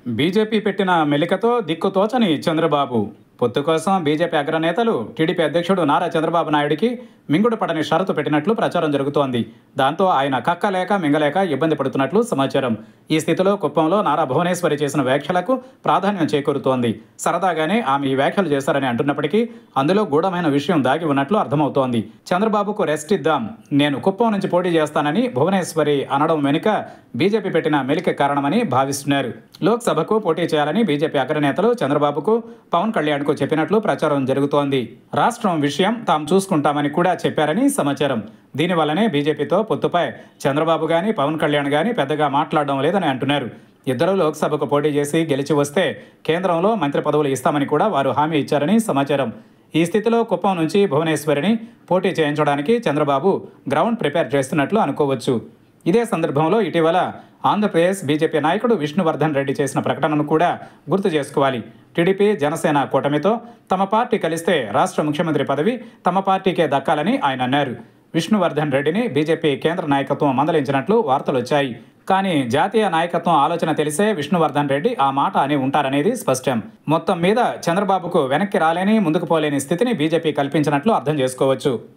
BJP పెట్టిన మెలికతో దిక్కుతోచని చంద్రబాబు. పొత్తు కోసం బీజేపీ అగ్రనేతలు టీడీపీ అధ్యక్షుడు నారా చంద్రబాబు నాయుడికి మింగుడు పడని షరతు పెట్టినట్లు ప్రచారం జరుగుతోంది. దాంతో ఆయన కక్కలేక మింగలేక ఇబ్బంది పడుతున్నట్లు సమాచారం. ఈ స్థితిలో కుప్పంలో నారా భువనేశ్వరి చేసిన వ్యాఖ్యలకు ప్రాధాన్యం చేకూరుతోంది. సరదాగానే ఆమె ఈ వ్యాఖ్యలు చేశారని అంటున్నప్పటికీ అందులో గూఢమైన విషయం దాగి ఉన్నట్లు అర్థమవుతోంది. చంద్రబాబుకు రెస్ట్ ఇద్దాం, నేను కుప్పం నుంచి పోటీ చేస్తానని భువనేశ్వరి అనడం వెనుక బీజేపీ పెట్టిన మెలిక కారణమని భావిస్తున్నారు. లోక్సభకు పోటీ చేయాలని బీజేపీ అగ్రనేతలు చంద్రబాబుకు, పవన్ కళ్యాణ్కు చెప్పినట్లు ప్రచారం జరుగుతోంది. రాష్ట్రం విషయం తాము చూసుకుంటామని కూడా చెప్పారని సమాచారం. దీనివల్లనే బీజేపీతో పొత్తుపై చంద్రబాబు గాని పవన్ కళ్యాణ్ గాని పెద్దగా మాట్లాడడం లేదని అంటున్నారు. ఇద్దరూ లోక్సభకు పోటీ చేసి గెలిచి వస్తే కేంద్రంలో మంత్రి పదవులు ఇస్తామని కూడా వారు హామీ ఇచ్చారని సమాచారం. ఈ స్థితిలో కుప్పం నుంచి భువనేశ్వరిని పోటీ చేయించడానికి చంద్రబాబు గ్రౌండ్ ప్రిపేర్ చేస్తున్నట్లు అనుకోవచ్చు. ఇదే సందర్భంలో ఇటీవల ఆంధ్రప్రదేశ్ బీజేపీ నాయకుడు విష్ణువర్ధన్ రెడ్డి చేసిన ప్రకటనను కూడా గుర్తు చేసుకోవాలి. టీడీపీ జనసేన కూటమితో తమ పార్టీ కలిస్తే రాష్ట్ర ముఖ్యమంత్రి పదవి తమ పార్టీకే దక్కాలని ఆయన అన్నారు. విష్ణువర్ధన్ రెడ్డిని బీజేపీ కేంద్ర నాయకత్వం మందలించినట్లు వార్తలు వచ్చాయి. కానీ జాతీయ నాయకత్వం ఆలోచన తెలిసే విష్ణువర్ధన్ రెడ్డి ఆ మాట అని ఉంటారనేది స్పష్టం. మొత్తం మీద చంద్రబాబుకు వెనక్కి రాలేని, ముందుకు పోలేని స్థితిని బీజేపీ కల్పించినట్లు అర్థం చేసుకోవచ్చు.